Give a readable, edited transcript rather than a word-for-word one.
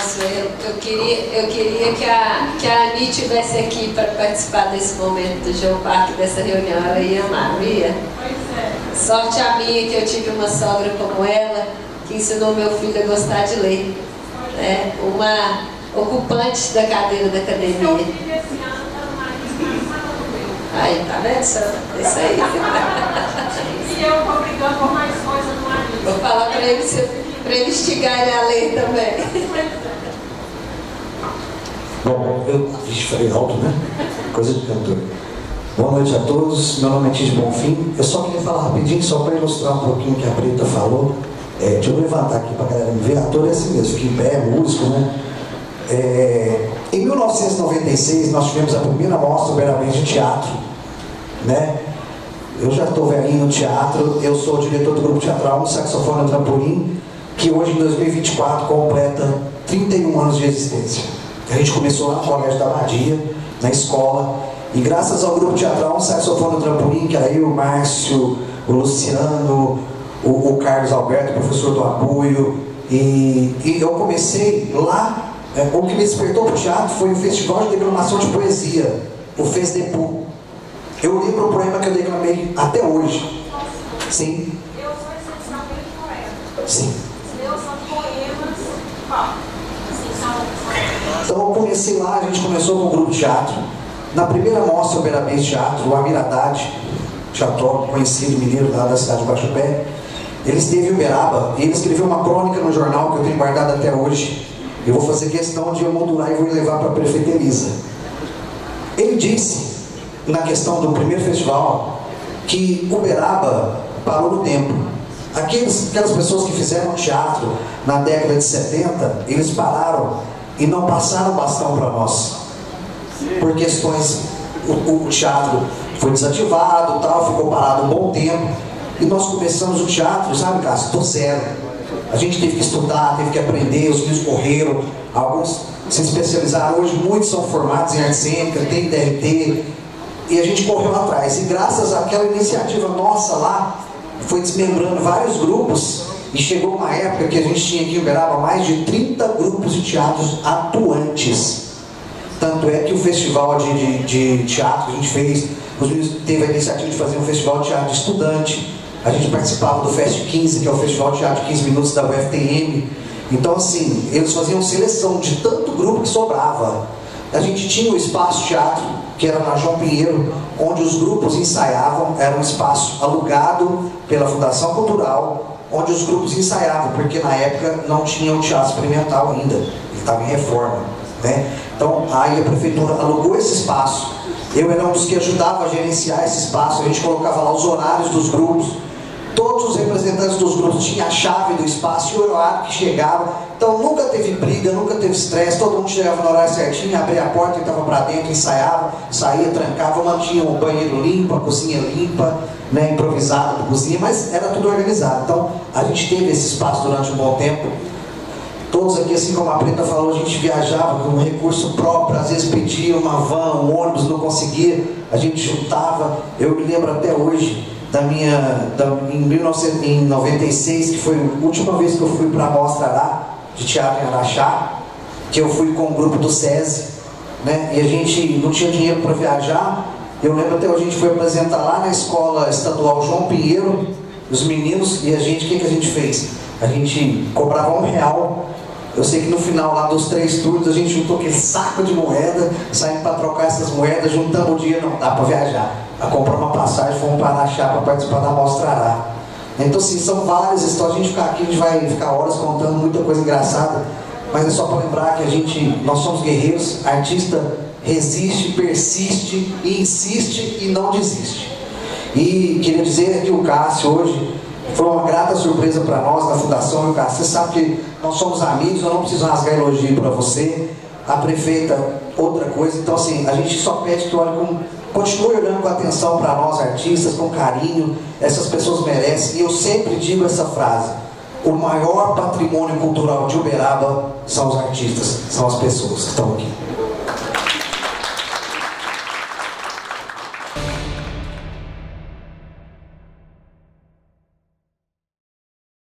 Márcio, eu queria que a Ani estivesse aqui para participar desse momento do Geoparque, dessa reunião. Ela ia amar, não ia? Pois é. Sorte a minha que eu tive uma sogra como ela, que ensinou meu filho a gostar de ler. Né? Uma ocupante da cadeira da academia. Seu filho esse ano está no mais engraçado do meu. Aí, tá vendo, senhora? É isso aí. E eu estou brigando por mais coisas no marido. Vou falar para ele instigar ele a ler também. Bom, eu falei alto, né? Coisa de cantor. Boa noite a todos, meu nome é Tite Bonfim. Eu só queria falar rapidinho, só para ilustrar um pouquinho o que a Preta falou. Deixa eu levantar aqui para a galera me ver. Ator é assim mesmo, fica em pé, músico, né? Em 1996 nós tivemos a primeira mostra Uberabens de teatro, né? Eu já estou velhinho no teatro, eu sou diretor do grupo teatral no Saxofone no Trampolim, que hoje em 2024 completa 31 anos de existência. A gente começou lá no Colégio da Badia, na escola, e graças ao grupo teatral no Saxofone no Trampolim, que era eu, o Márcio, o Luciano, o Carlos Alberto, professor do apoio, e eu comecei lá. O que me despertou para o teatro foi o Festival de Declamação de Poesia, o FESDEPU. Eu lembro o poema que eu declamei até hoje. Sim. Eu sou essencialmente poeta. Sim. Eu sou poemas. Então eu comecei lá, a gente começou com o grupo de teatro. Na primeira mostra Uberabens de Teatro, o Amir Haddad, teatrólogo conhecido mineiro lá da cidade de Guaxupé, ele esteve em Uberaba e ele escreveu uma crônica no jornal que eu tenho guardado até hoje. Eu vou fazer questão de emoldurar e vou levar para a prefeita Elisa. Ele disse, na questão do primeiro festival, que Uberaba parou no tempo. Aquelas pessoas que fizeram teatro na década de 70, eles pararam e não passaram bastão para nós. Por questões, o teatro foi desativado, tal, ficou parado um bom tempo. E nós começamos o teatro, sabe, Cássio, do zero. A gente teve que estudar, teve que aprender, os filhos correram, alguns se especializaram, hoje muitos são formados em arte cênica, tem DRT, e a gente correu atrás. E graças àquela iniciativa nossa lá, foi desmembrando vários grupos, e chegou uma época que a gente tinha aqui em Uberaba mais de 30 grupos de teatros atuantes. Tanto é que o festival de teatro que a gente fez, os meninos teve a iniciativa de fazer um festival de teatro de estudante. A gente participava do Fest 15, que é o Festival de Teatro de 15 Minutos da UFTM. Então, assim, eles faziam seleção de tanto grupo que sobrava. A gente tinha o Espaço Teatro, que era na João Pinheiro, onde os grupos ensaiavam. Era um espaço alugado pela Fundação Cultural, onde os grupos ensaiavam, porque na época não tinha um teatro experimental ainda. Ele estava em reforma, né? Então, aí a prefeitura alugou esse espaço. Eu era um dos que ajudava a gerenciar esse espaço. A gente colocava lá os horários dos grupos. Todos os representantes dos grupos tinham a chave do espaço e o horário que chegava. Então nunca teve briga, nunca teve estresse. Todo mundo chegava no horário certinho, abria a porta, entrava para dentro, ensaiava, saía, trancava, mantinha o banheiro limpo, a cozinha limpa, né, improvisada a cozinha, mas era tudo organizado. Então a gente teve esse espaço durante um bom tempo. Todos aqui, assim como a Preta falou, a gente viajava com um recurso próprio, às vezes pedia uma van, um ônibus, não conseguia, a gente juntava. Eu me lembro até hoje em 1996, que foi a última vez que eu fui para a Mostra Ará, de teatro em Araxá, que eu fui com o grupo do SESI, né? E a gente não tinha dinheiro para viajar. Eu lembro até hoje, a gente foi apresentar lá na escola estadual João Pinheiro, os meninos, e o que a gente fez? A gente cobrava R$1. Eu sei que no final lá dos 3 turnos a gente juntou aquele saco de moeda, saímos para trocar essas moedas, juntamos o dinheiro, não dá para viajar. A comprar uma passagem, fomos para Araxá para participar da Mostra Ará. Então, assim, são várias histórias. A gente ficar aqui, a gente vai ficar horas contando muita coisa engraçada, mas é só para lembrar que nós somos guerreiros, artista resiste, persiste, insiste e não desiste. E queria dizer que o Cássio hoje foi uma grata surpresa para nós na Fundação. E o Cássio, você sabe que nós somos amigos, eu não preciso rasgar elogio para você. A prefeita, outra coisa. Então, assim, a gente só pede que continue olhando com atenção para nós, artistas, com carinho. Essas pessoas merecem. E eu sempre digo essa frase: o maior patrimônio cultural de Uberaba são os artistas, são as pessoas que estão aqui.